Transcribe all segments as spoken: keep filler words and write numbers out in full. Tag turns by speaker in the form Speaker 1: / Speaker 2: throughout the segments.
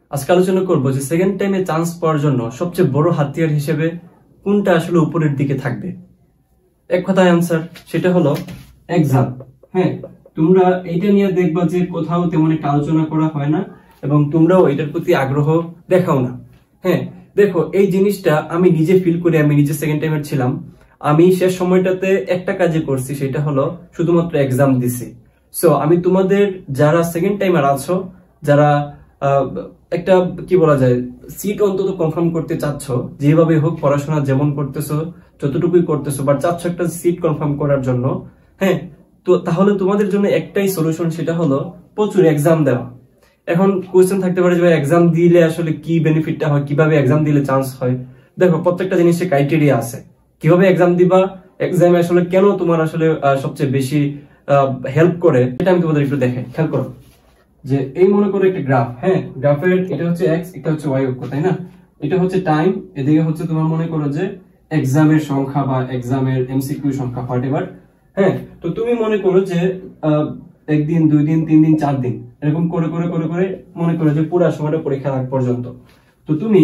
Speaker 1: আজকে আলোচনা করবো যে সেকেন্ড টাইমে চান্স পাওয়ার জন্য সবচেয়ে বড় হাতিয়ার হিসেবে কোনটা আসলে উপরের দিকে থাকবে। এক কথায় আনসার, সেটা হলো এক্সাম। হ্যাঁ, তোমরা এইটা নিয়ে দেখবা যে কোথাও তেমন একটা আলোচনা করা হয় না এবং তোমরাও এটার প্রতি আগ্রহ দেখাও না। হ্যাঁ দেখো, এই জিনিসটা আমি নিজে ফিল করি, আমি নিজে সেকেন্ড টাইমের ছিলাম। আমি শেষ সময়টাতে একটা কাজে করছি, সেটা হলো শুধুমাত্র এক্সাম দিছি। সো আমি তোমাদের যারা সেকেন্ড টাইমার আছো, যারা একটা কি বলা যায় সিট অন্তত কনফার্ম করতে চাচ্ছ, যেভাবে হোক পড়াশোনা যেমন করতেছো যতটুকুই করতেছো, বাট চাচ্ছ একটা সিট কনফার্ম করার জন্য, হ্যাঁ তো তাহলে তোমাদের জন্য একটাই সলিউশন, সেটা হলো প্রচুর এক্সাম দেওয়া। এখন কোয়েশ্চেন থাকতে পারে যে এক্সাম দিলে আসলে কি বেনিফিটটা হয়, কিভাবে এক্সাম দিলে চান্স হয়। দেখো, প্রত্যেকটা জিনিসের ক্রাইটেরিয়া আছে। কিভাবে এক্সাম দিবা, এক্সামে আসলে কেন তোমার আসলে সবচেয়ে বেশি হেল্প করে, এটা আমি তোমাদের একটু দেখাই। খেয়াল করো যে এই মনে করো একটা গ্রাফ। হ্যাঁ, গ্রাফের এটা হচ্ছে এক্স, এটা হচ্ছে ওয়াই অক্ষ, তাই না? এটা হচ্ছে টাইম, এদিকে হচ্ছে তোমার মনে করো যে এক্সামের সংখ্যা বা এক্সামের এমসিকিউ সংখ্যা, হোয়াট এভার। হ্যাঁ, তো তুমি মনে করো যে একদিন, দুই দিন, তিন দিন, চার দিন এরকম করে করে করে করে মনে করো যে পুরো সময়টা পরীক্ষা আগ পর্যন্ত। তো তুমি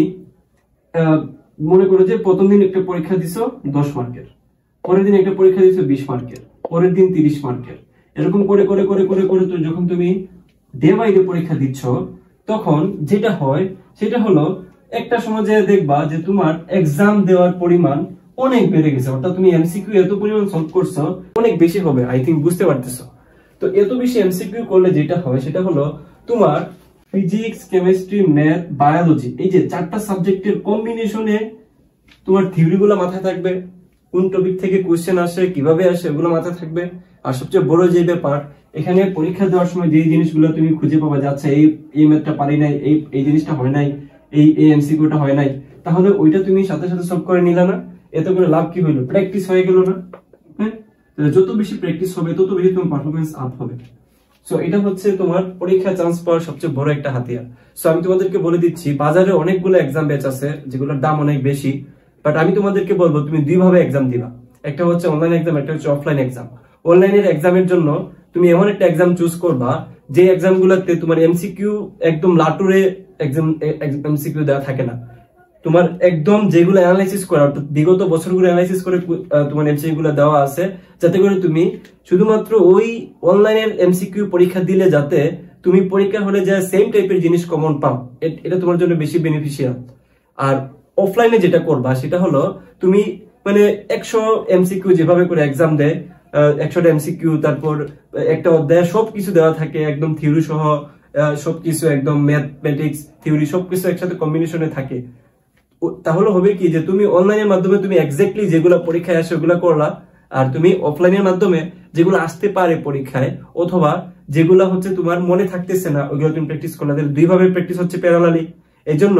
Speaker 1: মনে করো যে প্রথম দিন একটা পরীক্ষা দিছো দশ মার্কের, পরের দিন একটা পরীক্ষা দিছো বিশ মার্কের, পরের দিন তিরিশ মার্কের, এরকম করে করে করে করে করে তো যখন তুমি ডে বাই ডে পরীক্ষা দিচ্ছ, তখন যেটা হয় সেটা হলো একটা সময় যে দেখবা যে তোমার এক্সাম দেওয়ার পরিমাণ অনেক বেড়ে গেছে, অর্থাৎ তুমি এমসিকিউ এত পরিমাণ সলভ করছো, অনেক বেশি হবে। আই থিঙ্ক বুঝতে পারতেছো। তো এত বেশি এমসিকিউ করলে যেটা হয় সেটা হলো তোমার ফিজিক্স, কেমিস্ট্রি, ম্যাথ, বায়োলজি, এই যে চারটা সাবজেক্টের কম্বিনেশনে তোমার থিওরি গুলো মাথায় থাকবে, কোন টপিক থেকে কোশ্চেন আসে, কিভাবে আসে, এগুলো মাথায় থাকবে। আর সবচেয়ে বড় যে ব্যাপার, এখানে পরীক্ষা দেওয়ার সময় যে জিনিসগুলো তুমি খুঁজে পাবা যাচ্ছে, এই এই ম্যাথটা পারি নাই, এই এই জিনিসটা হয় নাই, এই এই এমসিকিউটা হয় নাই, তাহলে ওইটা তুমি সাথে সাথে সলভ করে নিলা না? এত করে লাভ কি হইলো? প্র্যাকটিস হয়ে গেল না? হ্যাঁ, যত বেশি প্র্যাকটিস হবে তত বেশি তোমার পারফরমেন্স আপ হবে। সো এটা হচ্ছে তোমার পরীক্ষা চান্স পাওয়ার সবচেয়ে বড় একটা হাতিয়ার। সো আমি তোমাদেরকে বলে দিচ্ছি, বাজারে অনেকগুলো এক্সাম ব্যাচ আছে যেগুলোর দাম অনেক বেশি, বাট আমি তোমাদেরকে বলবো তুমি দুই ভাবে এক্সাম দিবা। একটা হচ্ছে অনলাইন এক্সাম, একটা হচ্ছে অফলাইন এক্সাম। অনলাইনের এক্সামের জন্য তুমি এমন একটা এক্সাম চুজ করবা যে এক্সাম গুলাতে তোমার এমসিকিউ একদম লাটুরে এক্সাম এমসিকিউ দেওয়া থাকে না, তোমার একদম যেগুলো অ্যানালাইসিস করা, অর্থাৎ বিগত বছরগুলো অ্যানালাইসিস করে তোমার এমসিকিউ গুলো দেওয়া আছে, যাতে করে তুমি শুধুমাত্র ওই অনলাইনের এমসিকিউ পরীক্ষা দিলে যাতে তুমি পরীক্ষা হলে যা সেম টাইপের জিনিস কমন পাও, এটা তোমার জন্য বেশি বেনিফিশিয়াল। আর অফলাইনে যেটা করবা সেটা হলো তুমি মানে একশো এমসিকিউ যেভাবে করে এক্সাম দেয়, একশোটা এমসিকিউ, তারপর একটা অধ্যায় সবকিছু দেওয়া থাকে একদম থিওরি সহ, সবকিছু একদম ম্যাথমেটিক্স, থিওরি সবকিছু একসাথে কম্বিনেশনে থাকে। তাহলে হবে কি যে তুমি অনলাইনের মাধ্যমে তুমি এক্স্যাক্টলি যেগুলো পরীক্ষায় আসে ওগুলো করলা, আর তুমি অফলাইনের মাধ্যমে যেগুলো আসতে পারে পরীক্ষায় অথবা যেগুলো হচ্ছে তোমার মনে থাকতেছে না, ওইগুলো তুমি প্র্যাকটিস করলা। দুই ভাবে প্র্যাকটিস হচ্ছে প্যারালালি। এই জন্য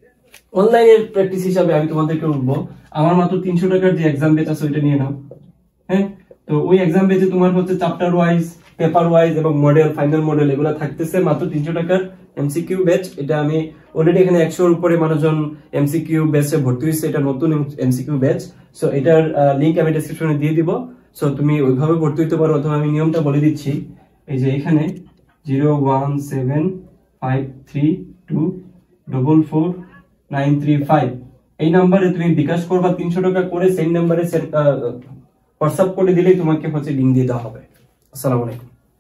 Speaker 1: অনলাইনের প্র্যাকটিস হিসাবে আমি তোমাদেরকে বলবো, আমার মাত্র তিনশো টাকার যে এক্সাম বেচ আছে ওইটা নিয়ে নাও। হ্যাঁ, তো ওই এক্সাম বেচে তোমার হচ্ছে চ্যাপ্টার ওয়াইজ, পেপার ওয়াইজ এবং মডেল, ফাইনাল মডেল এগুলো থাকতেছে মাত্র তিনশো টাকার এমসিকিউ ব্যাচ। এটা আমি অলরেডি এখানে একশোর উপরে মানুষজন এমসিকিউ ব্যাচে ভর্তি হয়েছে, এটা নতুন এমসিকিউ ব্যাচ। সো এটার লিঙ্ক আমি ডেসক্রিপশনে দিয়ে দিব। সো তুমি ওইভাবে ভর্তি হতে পারো, অথবা আমি নিয়মটা বলে দিচ্ছি। এই যে এখানে zero one seven five three two double four nine three five এই নাম্বারে তুমি বিকাশ করবা তিনশো টাকা করে, সেম নাম্বারে হোয়াটসঅ্যাপ করে দিলেই তোমাকে হচ্ছে লিঙ্ক দিয়ে দেওয়া হবে। আসসালামু আলাইকুম।